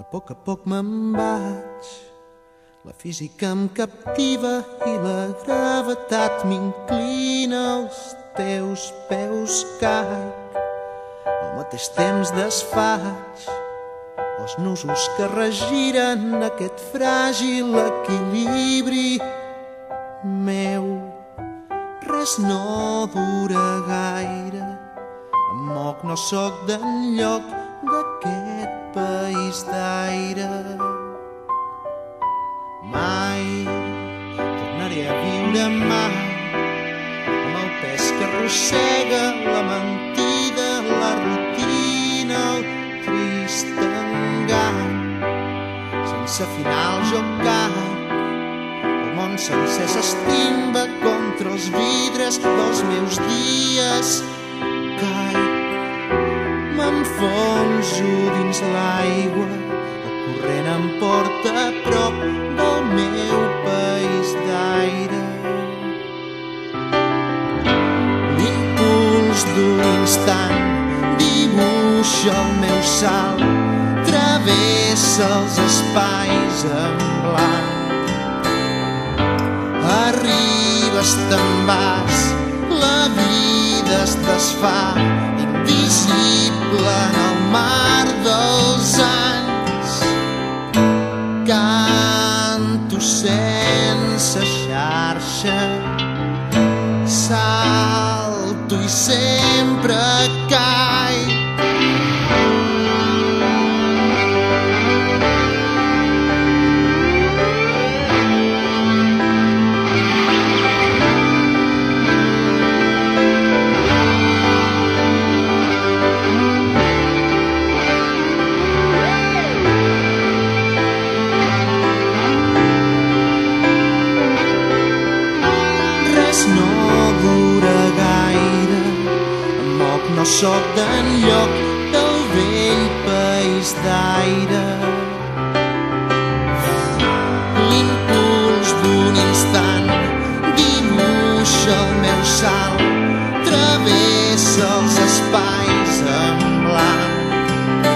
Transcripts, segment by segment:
poc a poc me'n vaig. La física em captiva i la gravetat m'inclina als teus peus caic. Al mateix temps desfaig els nusos que regiren aquest fràgil equilibri meu. Res no dura gaire, em moc, no soc d'enlloc d'aquest país d'aire. Mai tornaré a viure mai amb el pes que arrossega la mentida, la rutina, el trist engany. Sense final jo caic, el món sencer s'estimba contra els vidres dels meus dies. Caic, m'enfonso dins l'aigua, el corrent em porta a prop del meu país d'aire. L'impuls d'un instant dibuixa el meu salt, travessa els espais en blanc. Arribes, te'n vas, la vida es desfà, invisible en el mar dels anys. Canto sense xarxa, salto i sempre caic. No soc d'enlloc del vell país d'aire. L'impuls d'un instant dibuixa el meu salt, travessa els espais en blanc.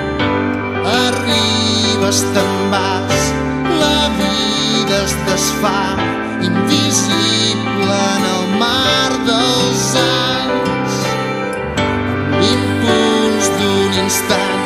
Arribes, te'n vas, la vida es desfà, invisible en el mar dels anys. L'impuls d'un instant